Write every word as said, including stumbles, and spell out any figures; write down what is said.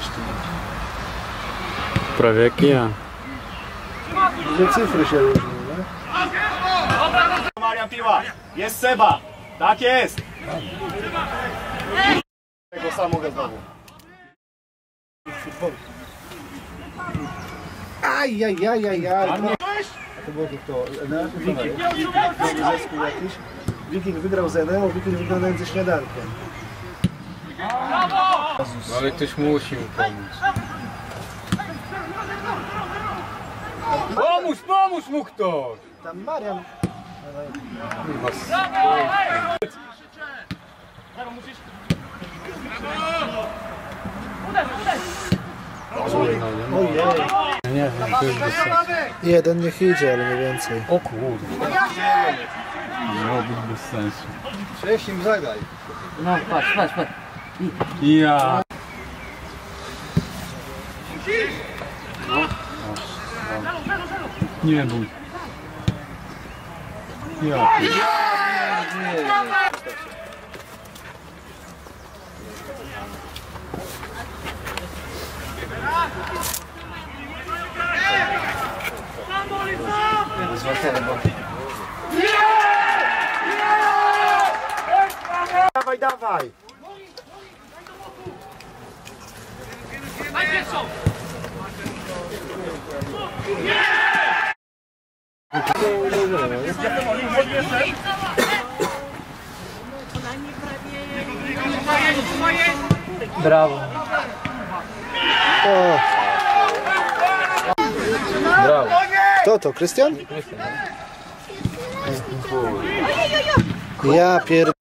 Prawie jak ja. Dwie cyfry się różnią, nie? Marian piła! Jest Seba! Tak jest! Tego samego znowu. Aj, aj, aj, aj, aj. A to było kto? Wiking. Nowy zespół jakiś. Wiking wygrał z Eneą, Wiking wygrał nawet ze śniadankiem. No ale ktoś musi mu pomóc. Pomóż, pomóż mu ktoś! Tam Marian. Ojej. Nie wiem, to jest bez sensu. Jeden niech idzie, ale nie więcej. O kurde. Miało być bez sensu. Cześć im zagraj. No patrz, patrz, patrz. Ja. Nie bój. Ja. Dawaj, dawaj. Brawo. O. Brawo. Kto to? Krystian? Ja pier...